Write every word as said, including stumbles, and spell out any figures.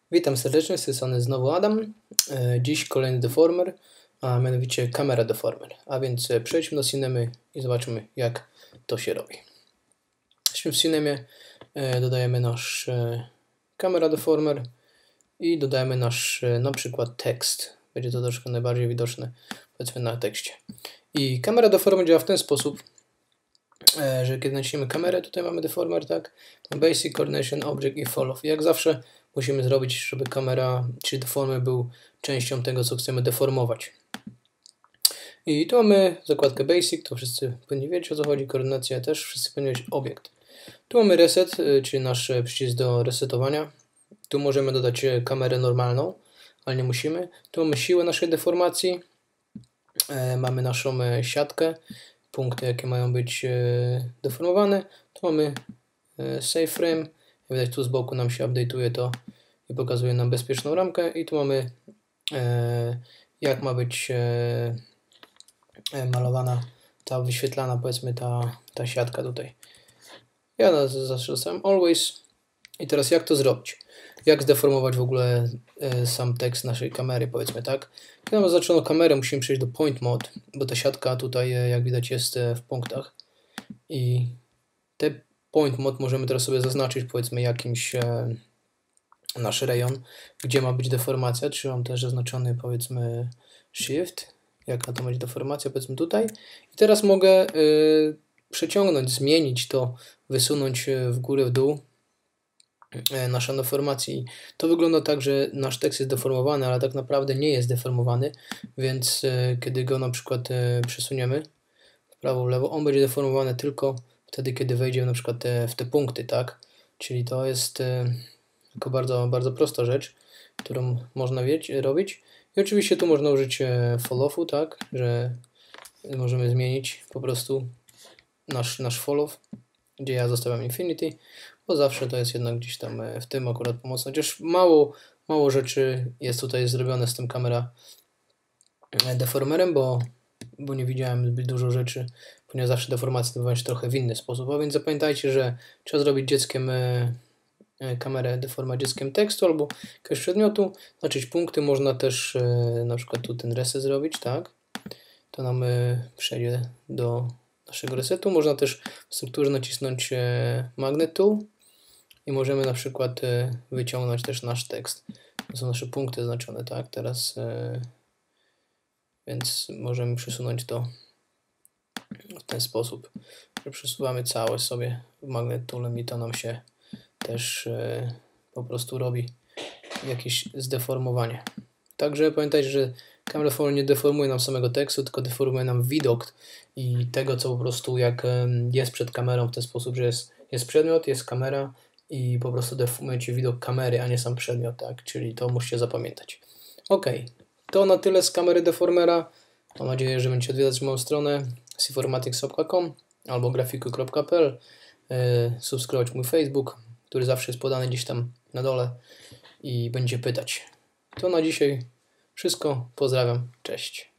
Witam serdecznie, z tej strony znowu Adam. Dziś kolejny deformer, a mianowicie kamera deformer. A więc przejdźmy do Cinemy i zobaczymy, jak to się robi. W Cinemie dodajemy nasz kamera deformer i dodajemy nasz na przykład tekst. Będzie to troszkę najbardziej widoczne, powiedzmy, na tekście. I kamera deformer działa w ten sposób, że kiedy naciśniemy kamerę, tutaj mamy deformer, tak? Basic, Coordination, Object i Follow. Jak zawsze musimy zrobić, żeby kamera, czyli deformer był częścią tego, co chcemy deformować. I tu mamy zakładkę Basic, to wszyscy powinni wiedzieć, o co chodzi, koordynacja też, wszyscy powinni wiedzieć, obiekt. Tu mamy Reset, czyli nasz przycisk do resetowania. Tu możemy dodać kamerę normalną, ale nie musimy. Tu mamy siłę naszej deformacji, mamy naszą siatkę, punkty, jakie mają być deformowane. Tu mamy Save Frame. Jak widać, tu z boku nam się update'uje to i pokazuje nam bezpieczną ramkę. I tu mamy jak ma być malowana ta wyświetlana, powiedzmy, ta, ta siatka tutaj. Ja zawsze dostałem Always. I teraz jak to zrobić? Jak zdeformować w ogóle sam tekst naszej kamery, powiedzmy, tak? Kiedy mamy zaczęło kamerę, musimy przejść do Point Mode, bo ta siatka tutaj, jak widać, jest w punktach. I te Point Mode możemy teraz sobie zaznaczyć, powiedzmy, jakimś e, nasz rejon, gdzie ma być deformacja. Trzymam też zaznaczony, powiedzmy, Shift, jaka to będzie deformacja, powiedzmy tutaj. I teraz mogę y, przeciągnąć, zmienić to, wysunąć w górę, w dół y, naszą deformację. To wygląda tak, że nasz tekst jest deformowany, ale tak naprawdę nie jest deformowany, więc y, kiedy go na przykład y, przesuniemy w prawo, w lewo, on będzie deformowany tylko wtedy, kiedy wejdzie na przykład te, w te punkty, tak? Czyli to jest y, tylko bardzo, bardzo prosta rzecz, którą można wiedzieć, robić. I oczywiście tu można użyć follow-u, tak, że możemy zmienić po prostu nasz, nasz follow, gdzie ja zostawiam infinity, bo zawsze to jest jednak gdzieś tam w tym akurat pomocne. Chociaż mało, mało rzeczy jest tutaj zrobione z tym kamera deformerem, bo, bo nie widziałem zbyt dużo rzeczy, ponieważ zawsze deformacje odbywają się trochę w inny sposób. A więc zapamiętajcie, że trzeba zrobić dzieckiem kamerę deformować dzieckiem tekstu albo jakiegoś przedmiotu, znaczyć punkty. Można też e, na przykład tu ten reset zrobić, tak? To nam e, przejdzie do naszego resetu. Można też w strukturze nacisnąć e, Magnet Tool i możemy na przykład e, wyciągnąć też nasz tekst. To są nasze punkty znaczone, tak? Teraz e, więc możemy przesunąć to w ten sposób, że przesuwamy całe sobie Magnet Toolem i to nam się też e, po prostu robi jakieś zdeformowanie. Także pamiętajcie, że kamera deformer nie deformuje nam samego tekstu, tylko deformuje nam widok i tego, co po prostu jak jest przed kamerą, w ten sposób, że jest, jest przedmiot, jest kamera i po prostu deformujecie widok kamery, a nie sam przedmiot, tak? Czyli to musicie zapamiętać. Ok, to na tyle z kamery deformera. Mam nadzieję, że będziecie odwiedzać moją stronę cformatics kropka com albo grafiku kropka p l, yy, subskrybować mój Facebook, który zawsze jest podany gdzieś tam na dole i będzie pytać. To na dzisiaj wszystko. Pozdrawiam. Cześć.